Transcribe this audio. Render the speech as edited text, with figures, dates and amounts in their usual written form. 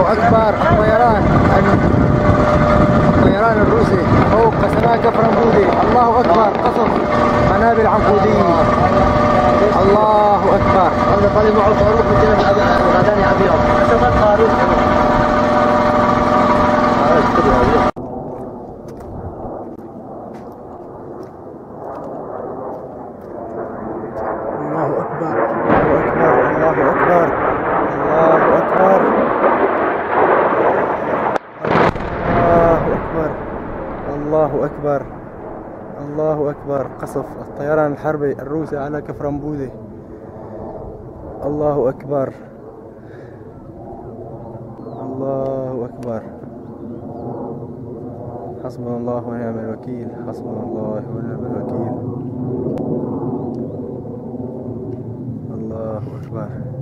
أكبر. الطيران الروسي فوق سماء كفر أنبودي. الله أكبر. قصف قنابل عنقودية. الله أكبر. هذا طالب معه صاروخ الغداني أبيض. شوف الصاروخ. الله أكبر. الله أكبر. الله أكبر. الله أكبر. الله أكبر. قصف الطيران الحربي الروسي على كفر أنبودي. الله أكبر. الله أكبر. حسبنا الله ونعم الوكيل. حسبنا الله ونعم الوكيل. الله أكبر.